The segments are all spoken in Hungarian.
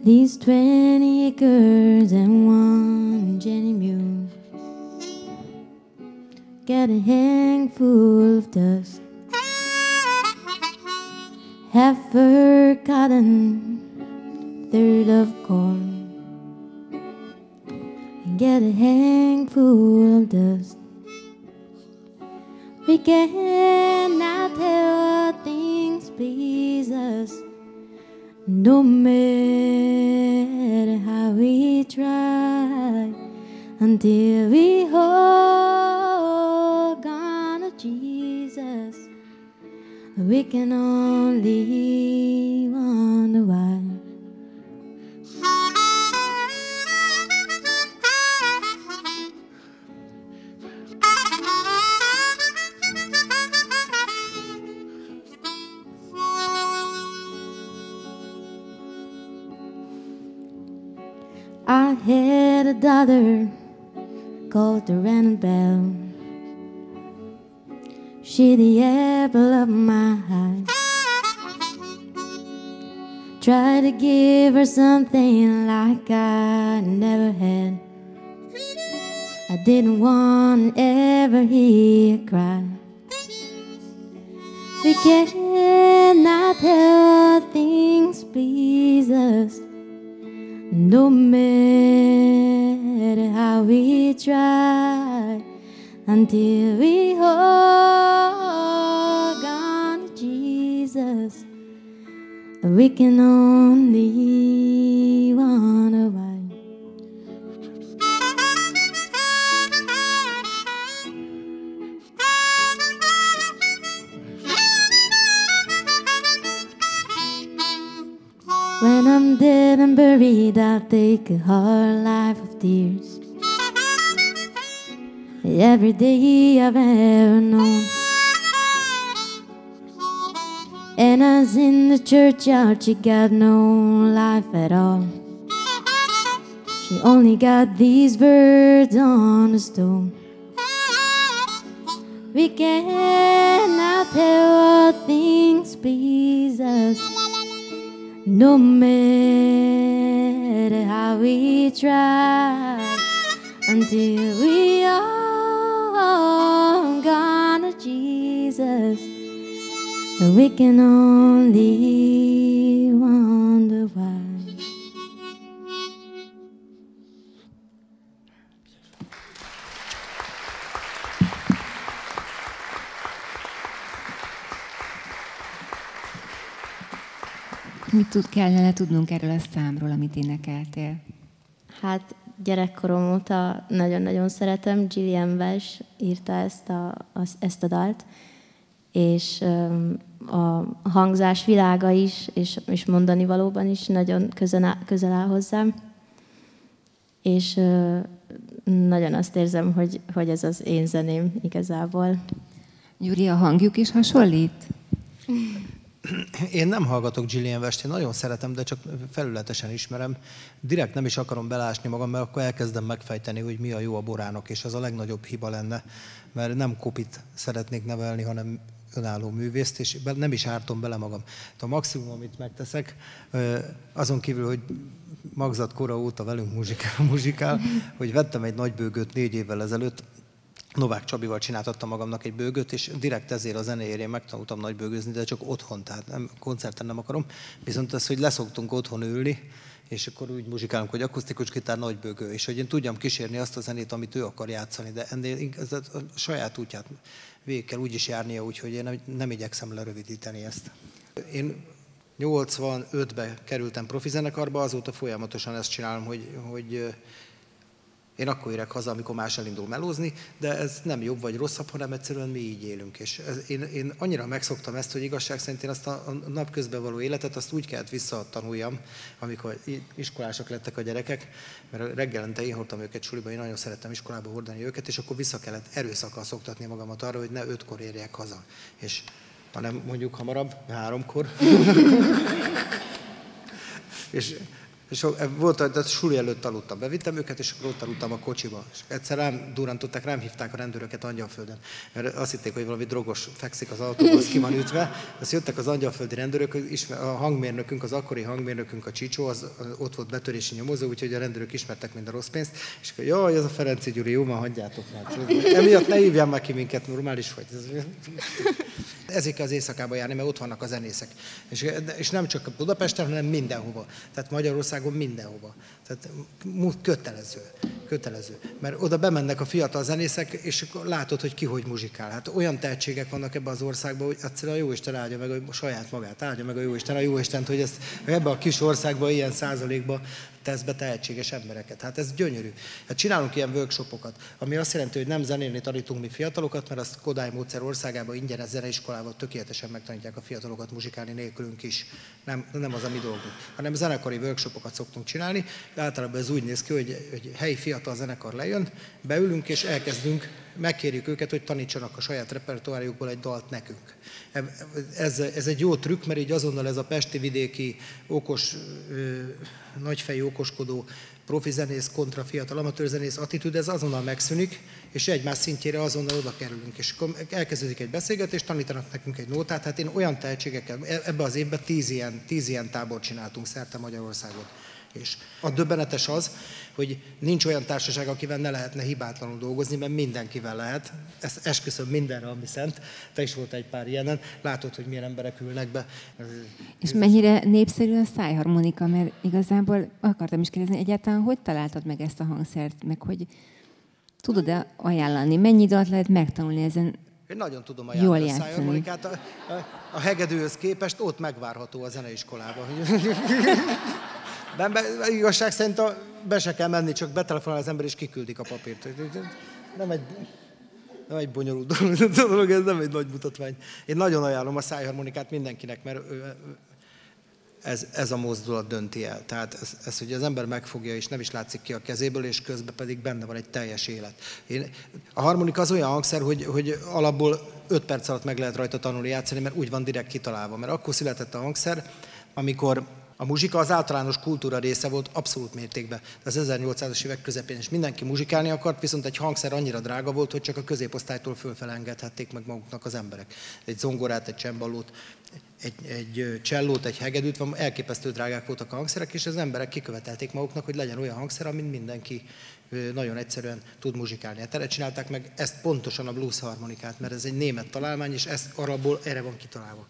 these 20 acres and one Jenny mule, get a handful of dust, half for cotton, third of corn, and get a handful of dust. We cannot help things please us, no matter how we try, until we hold on to Jesus. We can only wonder why. I had a daughter called her Annabelle. She the apple of my eye. Tried to give her something like I never had. I didn't want to ever hear her cry. We cannot help things please us, no matter how we try, until we hold on to Jesus. We can only wonder why. When I'm dead and buried, I'll take a hard life of tears. Every day I've ever known. And as in the churchyard, she got no life at all. She only got these words on the stone. We cannot help things please us, no matter how we try, until we all gone to Jesus. We can only wonder why. Mit kellene tudnunk erről a számról, amit énekeltél? Hát gyerekkorom óta nagyon-nagyon szeretem. Gillian Welsh írta ezt a dalt, és a hangzás világa is, és mondani valóban is nagyon közel áll hozzám. És nagyon azt érzem, hogy ez az én zeném igazából. Gyuri, a hangjuk is hasonlít? Én nem hallgatok Gillian Welsh-t, én nagyon szeretem, de csak felületesen ismerem. Direkt nem is akarom belásni magam, mert akkor elkezdem megfejteni, hogy mi a jó a borának, és az a legnagyobb hiba lenne, mert nem kopit szeretnék nevelni, hanem önálló művészt, és nem is ártom bele magam. A maximum, amit megteszek, azon kívül, hogy magzat kora óta velünk muzsikál, hogy vettem egy nagy bőgőt 4 évvel ezelőtt, Novák Csabival csináltattam magamnak egy bőgőt, és direkt ezért a zenéért én megtanultam nagybőgőzni, de csak otthon, tehát koncerten nem akarom. Viszont az, hogy leszoktunk otthon ülni, és akkor úgy muzsikálunk, hogy akusztikus gitár, nagybőgő, és hogy én tudjam kísérni azt a zenét, amit ő akar játszani, de ennél a saját útját végig kell úgy is járnia, úgyhogy én nem igyekszem lerövidíteni ezt. Én 85-ben kerültem profi zenekarba, azóta folyamatosan ezt csinálom, hogy én akkor érek haza, amikor más elindul melózni, de ez nem jobb vagy rosszabb, hanem egyszerűen mi így élünk. És én annyira megszoktam ezt, hogy igazság szerint én azt a napközben való életet, azt úgy kellett visszatanuljam, amikor iskolások lettek a gyerekek, mert reggelente én hordtam őket suliba, én nagyon szerettem iskolába hordani őket, és akkor vissza kellett erőszakkal szoktatni magamat arra, hogy ne 5-kor érjek haza. És hanem mondjuk hamarabb, 3-kor. És És volt, a suli előtt aludtam, bevittem őket, és akkor ott aludtam a kocsiba. És egyszer rám durrantották, rám hívták a rendőröket Angyalföldön. Mert azt hitték, hogy valami drogos fekszik az autóban, az ki van ütve. Azt jöttek az angyalföldi rendőrök, a hangmérnökünk, az akkori hangmérnökünk, a Csicsó, az ott volt betörési nyomozó, úgyhogy a rendőrök ismertek mind a rossz pénzt. És akkor jaj, ez a Ferenci Gyuri, jó, van, hagyjátok már. Emiatt ne hívjál már ki minket, normális vagy. Ezért kell az éjszakába járni, mert ott vannak a zenészek. És nem csak Budapesten, hanem mindenhova. Tehát Magyarországon mindenhova. Tehát kötelező. Mert oda bemennek a fiatal zenészek, és látod, hogy ki hogy muzsikál. Hát olyan tehetségek vannak ebben az országban, hogy egyszerűen a Jóisten áldja meg a saját magát, áldja meg a Jóistent, hogy ezt ebben a kis országban ilyen százalékban tesz be tehetséges embereket. Hát ez gyönyörű. Hát csinálunk ilyen workshopokat, ami azt jelenti, hogy nem zenélni tanítunk mi fiatalokat, mert azt Kodály módszer országában ingyenes zeneiskolával tökéletesen megtanítják a fiatalokat muzsikálni nélkülünk is. Nem az a mi dolgunk, hanem zenekari workshopokat szoktunk csinálni. Általában ez úgy néz ki, hogy helyi fiatal zenekar lejön, beülünk és megkérjük őket, hogy tanítsanak a saját repertoárjukból egy dalt nekünk. Ez egy jó trükk, mert így azonnal ez a pesti vidéki okos, nagyfejű okoskodó profi zenész kontra fiatal amatőr zenész attitűd, ez azonnal megszűnik, és egymás szintjére azonnal oda kerülünk. És akkor elkezdődik egy beszélgetés, tanítanak nekünk egy nótát. Hát én olyan tehetségekkel, ebbe az évben 10 ilyen tábort csináltunk szerte Magyarországon. És a döbbenetes az, hogy nincs olyan társaság, akivel ne lehetne hibátlanul dolgozni, mert mindenkivel lehet. Ezt esküszöm mindenre, ami szent. Te is volt egy pár ilyenen. Látod, hogy milyen emberek ülnek be. És mennyire népszerű a szájharmonika, mert igazából akartam is kérdezni, egyáltalán hogy találtad meg ezt a hangszert, meg hogy tudod-e ajánlani? Mennyi idő alatt lehet megtanulni ezen? Én nagyon tudom ajánlani a szájharmonikát. A hegedűhöz képest ott megvárható a zeneiskolában. De igazság szerint be se kell menni, csak betelefonál az ember és kiküldik a papírt. Nem egy bonyolult dolog, ez nem egy nagy mutatvány. Én nagyon ajánlom a szájharmonikát mindenkinek, mert ez a mozdulat dönti el. Tehát ez, hogy az ember megfogja, és nem is látszik ki a kezéből, és közben pedig benne van egy teljes élet. A harmonika az olyan hangszer, hogy alapból 5 perc alatt meg lehet rajta tanulni játszani, mert úgy van direkt kitalálva. Mert akkor született a hangszer, amikor a muzsika az általános kultúra része volt abszolút mértékben. Az 1800-as évek közepén is mindenki muzsikálni akart, viszont egy hangszer annyira drága volt, hogy csak a középosztálytól fölfele engedhették meg maguknak az emberek. Egy zongorát, egy csembalót, egy csellót, egy hegedűt, elképesztő drágák voltak a hangszerek, és az emberek kikövetelték maguknak, hogy legyen olyan hangszer, amit mindenki nagyon egyszerűen tud muzsikálni. Hát erre csinálták meg ezt pontosan a blues harmonikát, mert ez egy német találmány, és ez arabból erre van kitalálva.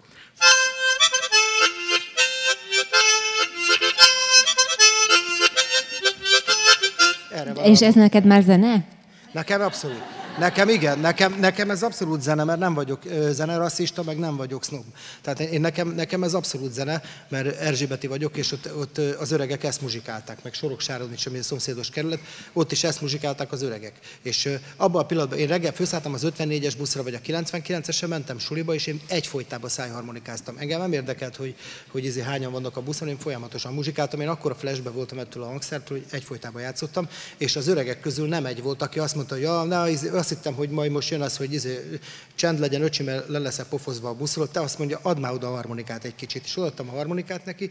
És ez neked már zene? Nekem abszolút. Nekem igen, nekem ez abszolút zene, mert nem vagyok zenerasszista, meg nem vagyok sznob. Tehát nekem ez abszolút zene, mert erzsébeti vagyok, és ott az öregek ezt muzsikálták, meg Soroksáron is, ami a szomszédos kerület, ott is ezt muzsikálták az öregek. És abban a pillanatban, én reggel fölszálltam az 54-es buszra, vagy a 99-esre, mentem suliba, és én egyfolytában szájharmonikáztam. Engem nem érdekelt, hogy hányan vannak a buszon, én folyamatosan muzsikáltam, én akkor a flashbe voltam ettől a hangszertől, hogy egyfolytában játszottam, és az öregek közül nem egy volt, aki azt mondta, hogy ja, azt hittem, hogy majd most jön az, hogy csend legyen, öcsi, mert le lesz pofozva a buszról. Te azt mondja, add már oda a harmonikát egy kicsit. És odaadtam a harmonikát neki.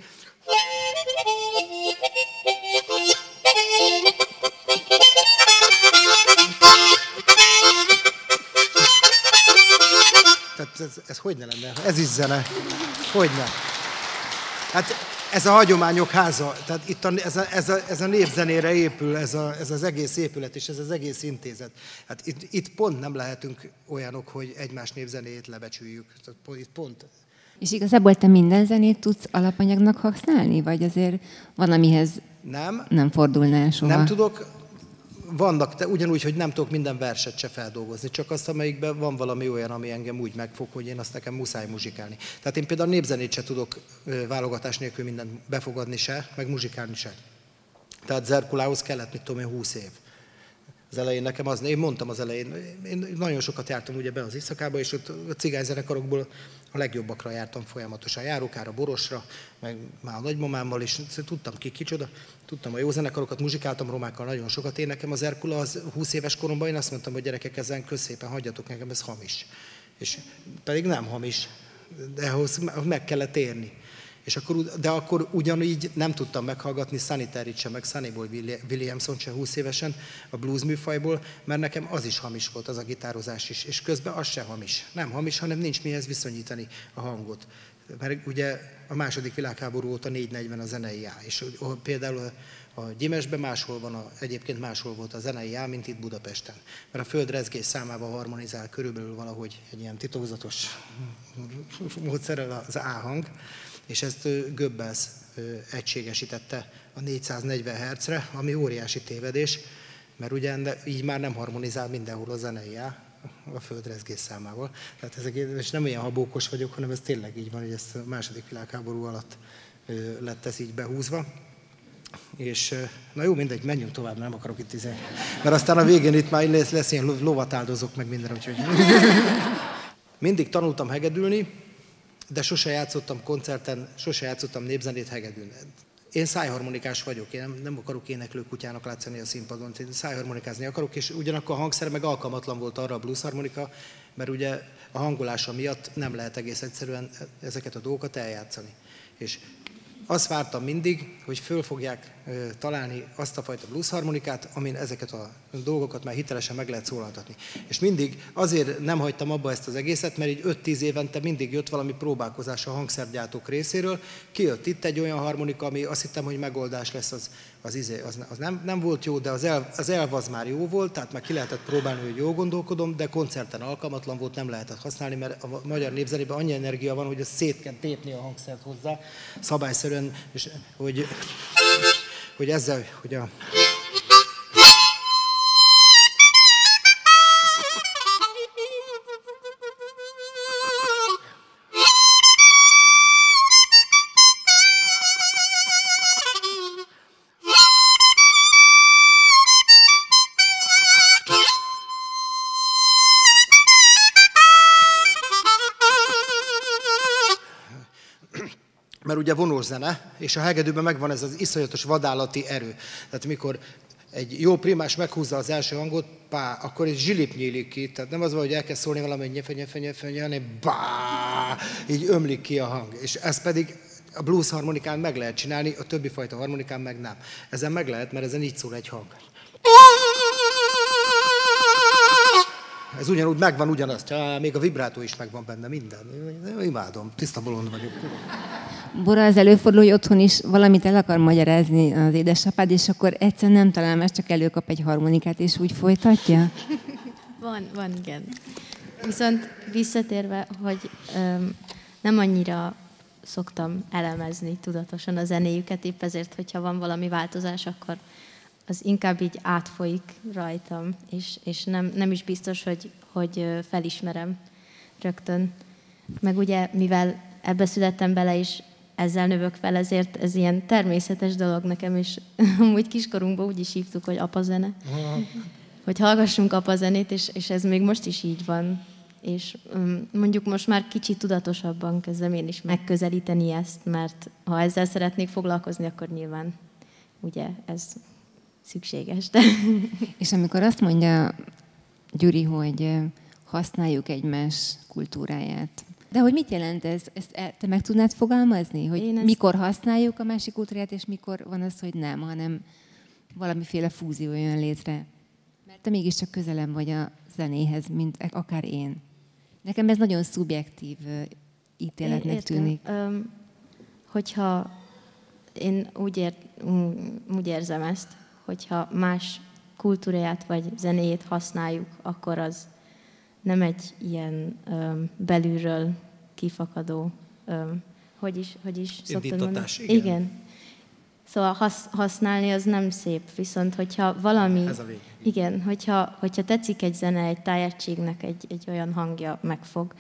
Tehát ez hogy ne lenne? Ez is zene. Hogyne? Hát ez a hagyományok háza, tehát itt ez a népzenére épül, ez az egész épület és ez az egész intézet. Hát itt pont nem lehetünk olyanok, hogy egymás népzenéjét lebecsüljük. Itt pont. És igazából te minden zenét tudsz alapanyagnak használni? Vagy azért van, amihez nem fordulnál soha? Nem tudok. Vannak, de ugyanúgy, hogy nem tudok minden verset se feldolgozni, csak azt, amelyikben van valami olyan, ami engem úgy megfog, hogy én azt nekem muszáj muzsikálni. Tehát én például népzenét se tudok válogatás nélkül mindent befogadni se, meg muzsikálni se. Tehát Zerkulához kellett, mit tudom én, 20 év. Az elején nekem én mondtam az elején, én nagyon sokat jártam ugye be az éjszakába, és ott a cigányzenekarokból a legjobbakra jártam folyamatosan. Járókára, Borosra, meg már a nagymamámmal is, tudtam kicsoda, tudtam a jó zenekarokat, muzsikáltam romákkal nagyon sokat. Én nekem az Erkula, az 20 éves koromban én azt mondtam, hogy gyerekek, ezen közszépen hagyjatok nekem, ez hamis. És pedig nem hamis, de ahhoz meg kellett érni. És de akkor ugyanígy nem tudtam meghallgatni Sonny Terryt sem, meg Sonny Boy Williamson sem 20 évesen a blues műfajból, mert nekem az is hamis volt, az a gitározás is, és közben az se hamis. Nem hamis, hanem nincs mihez viszonyítani a hangot. Mert ugye a második világháború óta 440 a zenei á, és például a Gyimesben máshol van, egyébként máshol volt a zenei á, mint itt Budapesten. Mert a földrezgés számával harmonizál körülbelül valahogy egy ilyen titokzatos módszerrel az A-hang, és ezt Goebbels egységesítette a 440 Hz-re, ami óriási tévedés, mert ugye így már nem harmonizál mindenhol a zenei á a földrezgés számával. Tehát és nem olyan habókos vagyok, hanem ez tényleg így van, hogy ezt a második világháború alatt lett ez így behúzva. És na jó, mindegy, menjünk tovább, nem akarok itt mert aztán a végén itt már lesz ilyen lovat áldozok meg minden, úgyhogy... Mindig tanultam hegedülni, de sose játszottam koncerten, sose játszottam népzenét hegedülni. Én szájharmonikás vagyok, én nem akarok éneklő kutyának látszani a színpadon, én szájharmonikázni akarok, és ugyanakkor a hangszer meg alkalmatlan volt arra a bluesharmonika, mert ugye a hangolása miatt nem lehet egész egyszerűen ezeket a dolgokat eljátszani. És azt vártam mindig, hogy föl fogják találni azt a fajta bluesharmonikát, amin ezeket a dolgokat már hitelesen meg lehet szólaltatni. És mindig azért nem hagytam abba ezt az egészet, mert így 5-10 évente mindig jött valami próbálkozás a hangszergyártók részéről. Kijött itt egy olyan harmonika, ami azt hittem, hogy megoldás lesz, az nem volt jó, de az elv az már jó volt, tehát már ki lehetett próbálni, hogy jól gondolkodom, de koncerten alkalmatlan volt, nem lehetett használni, mert a magyar népzenében annyi energia van, hogy azt szét kell tépni a hangszert hozzá, szabályszerűen, és hogy ezzel, hogy a... Mert ugye vonós zene, és a hegedűben megvan ez az iszonyatos vadállati erő. Tehát mikor egy jó primás meghúzza az első hangot, pá, akkor egy zsilip nyílik ki. Tehát nem az van, hogy elkezd szólni valami nyefe, hanem bá, így ömlik ki a hang. És ez pedig a blues harmonikán meg lehet csinálni, a többi fajta harmonikán meg nem. Ezen meg lehet, mert ezen így szól egy hang. Ez ugyanúgy megvan ugyanazt, még a vibrátó is megvan benne, minden. Imádom, tiszta bolond vagyok. Bora, az előfordul, hogy otthon is valamit el akar magyarázni az édesapád, és akkor egyszerűen nem talál más, csak előkap egy harmonikát, és úgy folytatja? Van, igen. Viszont visszatérve, hogy nem annyira szoktam elemezni tudatosan a zenéjüket, épp ezért, hogyha van valami változás, akkor az inkább így átfolyik rajtam, és nem is biztos, hogy felismerem rögtön. Meg ugye, mivel ebbe születtem bele, és ezzel növök fel, ezért ez ilyen természetes dolog nekem, és amúgy kiskorunkban úgy is hívtuk, hogy apazene. Hogy hallgassunk apazenét, és ez még most is így van. És mondjuk most már kicsit tudatosabban kezdem én is megközelíteni ezt, mert ha ezzel szeretnék foglalkozni, akkor nyilván ugye ez szükséges. De... És amikor azt mondja Gyuri, hogy használjuk egymás kultúráját, de hogy mit jelent ez? Ezt te meg tudnád fogalmazni? Hogy mikor használjuk a másik kultúrát, és mikor van az, hogy nem, hanem valamiféle fúzió jön létre? Mert te mégiscsak közelem vagy a zenéhez, mint akár én. Nekem ez nagyon szubjektív ítéletnek tűnik. Hogyha én úgy érzem ezt, hogyha más kultúráját vagy zenéjét használjuk, akkor az nem egy ilyen belülről kifakadó, hogy is szoktam mondani? Igen. Szóval használni az nem szép, viszont hogyha valami... Ez a vég. Igen, hogyha tetszik egy zene, egy tájegységnek egy olyan hangja megfog,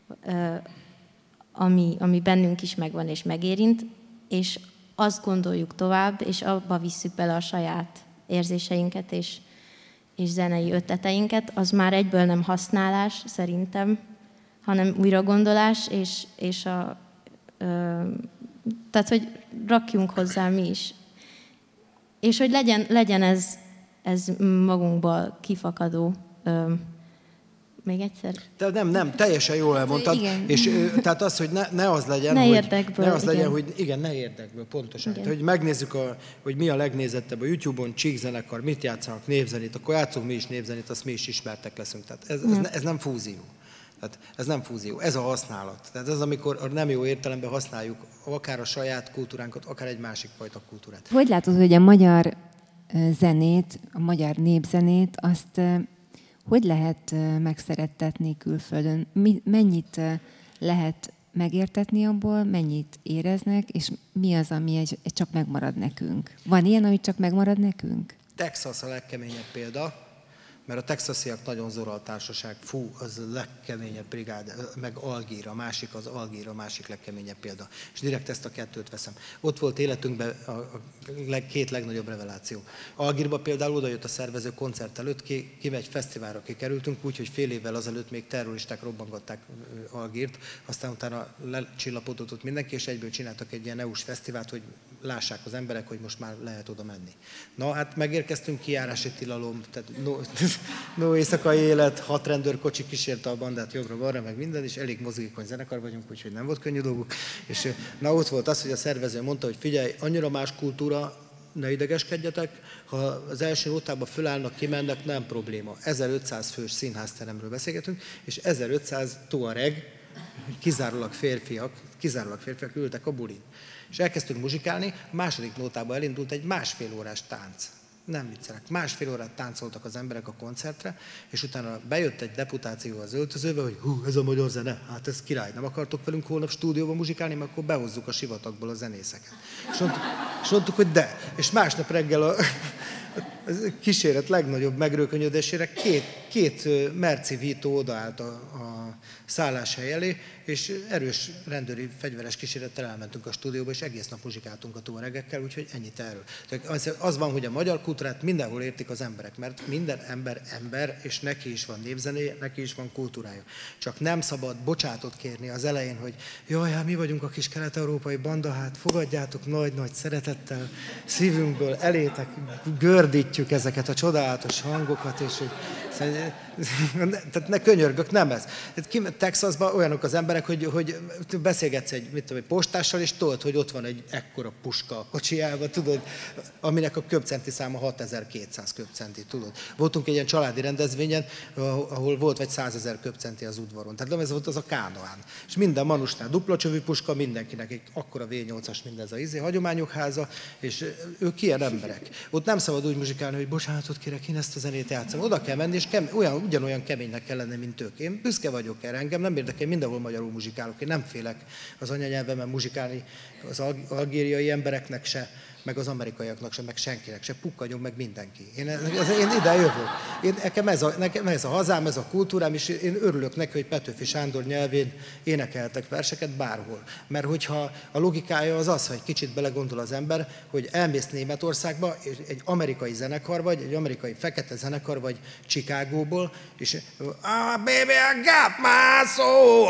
ami bennünk is megvan és megérint, és azt gondoljuk tovább, és abba visszük bele a saját érzéseinket és zenei ötleteinket, az már egyből nem használás szerintem, hanem újragondolás, tehát, hogy rakjunk hozzá mi is. És hogy legyen ez magunkból kifakadó Még egyszer? Nem, teljesen jól elmondtad. És tehát az, hogy ne az legyen, ne érdekből, ne érdekből, pontosan. Tehát, hogy megnézzük, hogy mi a legnézettebb a YouTube-on, Csík zenekar, mit játszanak, népzenét, akkor játszunk mi is népzenét, azt mi is ismertek leszünk. Tehát ez nem fúzió. Tehát ez nem fúzió, ez a használat. Tehát ez, amikor a nem jó értelemben használjuk akár a saját kultúránkat, akár egy másik fajta kultúrát. Hogy látod, hogy a magyar zenét, a magyar népzenét, azt hogy lehet megszerettetni külföldön? Mennyit lehet megértetni abból, mennyit éreznek, és mi az, ami csak megmarad nekünk? Van ilyen, ami csak megmarad nekünk? Texas a legkeményebb példa, mert a texasiak nagyon zoral társaság, az a legkeményebb brigád, meg Algír, a másik legkeményebb példa. És direkt ezt a kettőt veszem. Ott volt életünkben a két legnagyobb reveláció. Algírba például odajött a szervező koncert előtt, egy fesztiválra kikerültünk, úgyhogy fél évvel azelőtt még terroristák robbangatták Algírt, aztán utána lecsillapodott ott mindenki, és egyből csináltak egy ilyen EU-s fesztivált, hogy lássák az emberek, hogy most már lehet oda menni. Na hát megérkeztünk, kijárási tilalom, tehát no éjszakai élet, 6 rendőrkocsi kísérte a bandát jobbra-balra, meg minden, és elég mozgékony zenekar vagyunk, úgyhogy nem volt könnyű dolguk. És na ott volt az, hogy a szervező mondta, hogy figyelj, annyira más kultúra, ne idegeskedjetek, ha az első nótába fölállnak, kimennek, nem probléma. 1500 fős színházteremről beszélgetünk, és 1500 tuareg, kizárólag férfiak ültek a bulin. És elkezdtünk muzsikálni, a második nótába elindult egy 1,5 órás tánc. Nem viccelek. 1,5 órát táncoltak az emberek a koncertre, és utána bejött egy deputáció az öltözőbe, hogy ez a magyar zene, hát ez király, nem akartok velünk holnap stúdióban muzsikálni, mert akkor behozzuk a sivatagból a zenészeket. És mondtuk, hogy de. És másnap reggel a kíséret legnagyobb megrőkönyödésére két Merci Vito odaállt a szálláshely elé, és erős rendőri fegyveres kísérettel elmentünk a stúdióba, és egész nap muzsikáltunk a tuaregekkel, úgyhogy ennyit erről. Az van, hogy a magyar kultúrát mindenhol értik az emberek, mert minden ember, és neki is van népzenéje, neki is van kultúrája. Csak nem szabad bocsátot kérni az elején, hogy jaj, hát mi vagyunk a kis kelet-európai banda, hát fogadjátok nagy-nagy szeretettel, szívünkből elétek, gördítjük ezeket a csodálatos hangokat, és hogy tehát ne könyörgök, nem ez. Texasban olyanok az emberek, hogy beszélgetsz egy postással, és tudod, hogy ott van egy ekkora puska a kocsijába, tudod, aminek a köbcenti száma 6200 köbcenti, tudod. Voltunk egy ilyen családi rendezvényen, ahol volt vagy 100 000 köbcenti az udvaron. Tehát nem ez volt az a Kánoán. És minden manusnál dupla csövű puska, mindenkinek egy akkora V8-as mindez a hagyományok háza, és ők ilyen emberek. Ott nem szabad úgy muzsikálni, hogy bocsánatot kérek, én ezt a zenét játszom. Oda kell menni, és ugyanolyan keménynek kell lenni, mint ők. Én büszke vagyok erre, engem nem érdekel, mindenhol magyarul muzsikálok. Én nem félek az anyanyelvemen muzsikálni az algériai embereknek se, meg az amerikaiaknak se, meg senkinek se, pukkadjon meg mindenki. Én ide jövök. Nekem ez a hazám, ez a kultúrám, és én örülök neki, hogy Petőfi Sándor nyelvén énekeltek verseket bárhol. Mert hogyha a logikája az, hogy kicsit belegondol az ember, hogy elmész Németországba, és egy amerikai zenekar vagy, egy amerikai fekete zenekar vagy Chicagóból, és baby, I got my soul,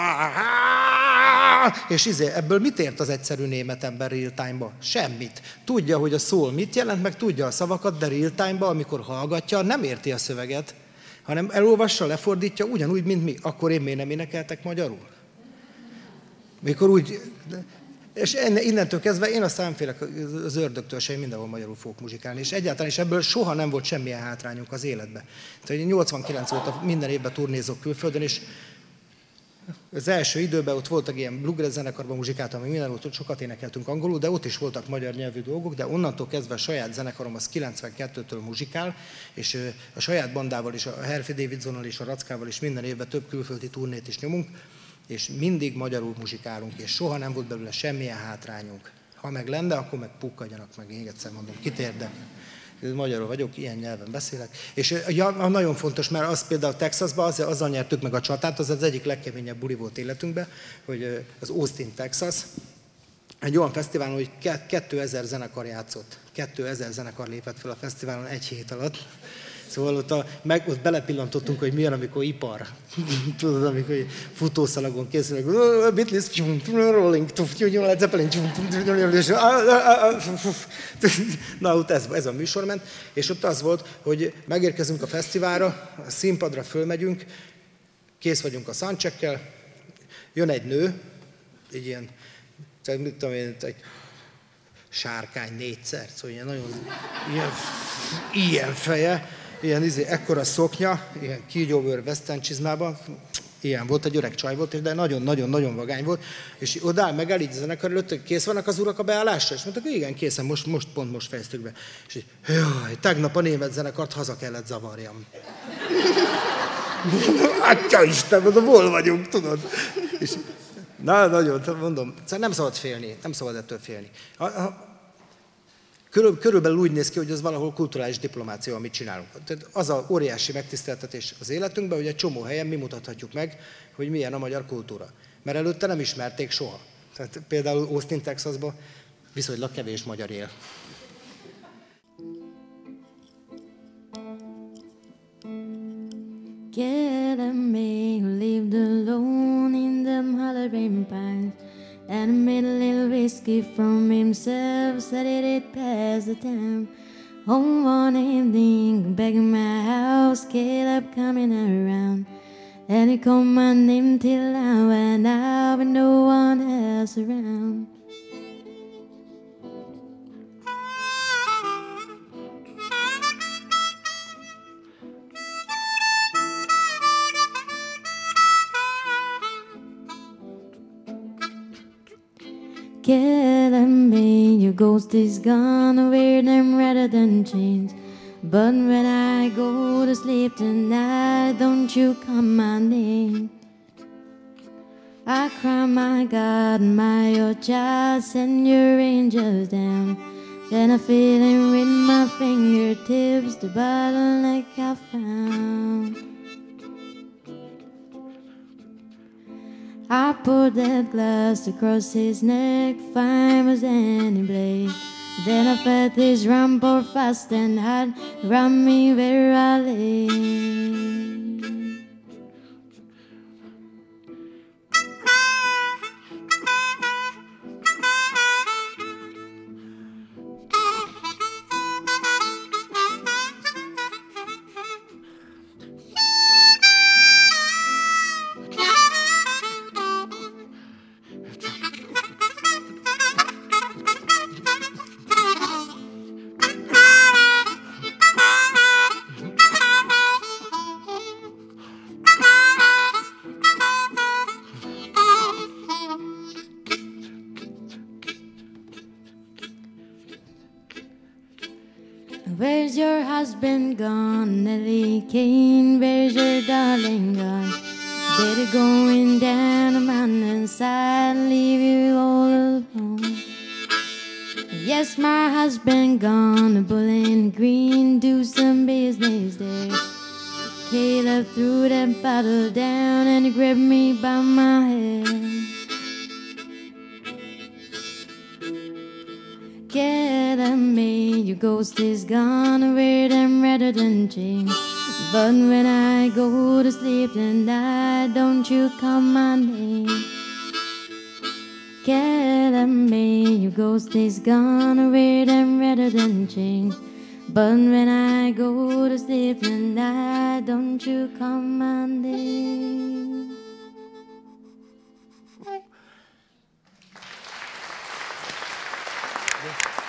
és ebből mit ért az egyszerű német ember real time-ba? Semmit. Tudja, hogy a szól mit jelent, meg tudja a szavakat, de real time-ba, amikor hallgatja, nem érti a szöveget, hanem elolvassa, lefordítja, ugyanúgy, mint mi. Akkor én miért nem énekeltek magyarul? Mikor úgy... És innentől kezdve én aztán félek az ördögtől sem, mindenhol magyarul fogok muzsikálni. És egyáltalán is ebből soha nem volt semmilyen hátrányunk az életben. Tehát 89 óta minden évben turnézok külföldön, és az első időben ott voltak ilyen bluegrass zenekarban muzsikáltam, ami minden ott sokat énekeltünk angolul, de ott is voltak magyar nyelvű dolgok, de onnantól kezdve a saját zenekarom az 92-től muzsikál, és a saját bandával is, a Herfi Davidsonnal és a Rackával is minden évben több külföldi turnét is nyomunk, és mindig magyarul muzsikálunk, és soha nem volt belőle semmilyen hátrányunk. Ha meg lenne, akkor meg pukkadjanak meg, még egyszer mondom, kit érdekel. Magyarul vagyok, ilyen nyelven beszélek. És nagyon fontos, mert az például Texasban azzal nyertük meg a csatát, az egyik legkeményebb buli volt életünkben, hogy az Austin, Texas, egy olyan fesztiválon, hogy 2000 zenekar játszott. 2000 zenekar lépett fel a fesztiválon egy hét alatt. Szóval ott belepillantottunk, hogy milyen, amikor ipar. Tudod, amikor futószalagon készülnek. Beatles, Rolling, Led Zeppelin, na, ott ez a műsor ment. És ott az volt, hogy megérkezünk a fesztiválra, a színpadra fölmegyünk, kész vagyunk a soundcheckkel, jön egy nő, egy ilyen, mit tudom én, egy sárkány 4-szer, szóval ilyen nagyon, ilyen feje, ilyen ekkora szoknya, ilyen kígyóbőr western csizmában, ilyen volt, egy öreg csaj volt, de nagyon-nagyon-nagyon vagány volt, és odáll megáll így a zenekar előtt, hogy kész vannak az urak a beállásra? És mondtak, hogy igen, készen, most fejeztük be. És így, jaj, tegnap a német zenekart haza kellett zavarjam. Atya Isten, mondom, hol vagyunk, tudod? És, nagyon, mondom, nem szabad félni, nem szabad ettől félni. Körülbelül úgy néz ki, hogy ez valahol kulturális diplomácia, amit csinálunk. Tehát az a óriási megtiszteltetés az életünkben, hogy egy csomó helyen mi mutathatjuk meg, hogy milyen a magyar kultúra. Mert előtte nem ismerték soha. Tehát például Austin, Texasban viszonylag kevés magyar él. Get a me who lived alone in them Halloween pines and made a little whiskey from himself, said it'd pass the time. On one evening, back in my house, Caleb coming around, and he called my name till I went out with no one else around. Caleb me, your ghost is gone, I wear them rather than chains. But when I go to sleep tonight, don't you come my name. I cry, my God, my your child, send your angels down. Then I feel it with my fingertips, the bottleneck I found. I poured that glass across his neck, fine as any blade. Then I felt his rum pour fast and hot, around me where I lay. Where's your husband gone, Nellie Kane? Where's your darling gone? They're going down the mountainside, leave you all alone. Yes, my husband gone to Bowling Green, do some business there. Caleb threw that bottle down and he grabbed me by my hair. Get at me, your ghost is gone, I wear them rather than chains. But when I go to sleep tonight, don't you come my name. Get at me, your ghost is gone, I wear them rather than chains. But when I go to sleep tonight, don't you come my name. Yeah.